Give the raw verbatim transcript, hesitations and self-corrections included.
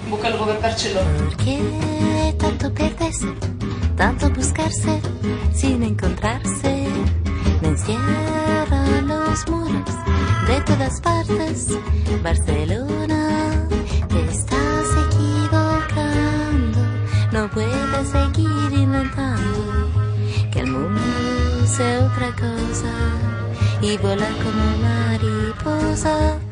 busca el gobertarchelo. ¿Por qué tanto perderse, tanto buscarse sin encontrarse? Me encierran los muros de todas partes. Barcelona, te estás equivocando. No puedes seguir inventando que el mundo sea otra cosa y volar como mariposa.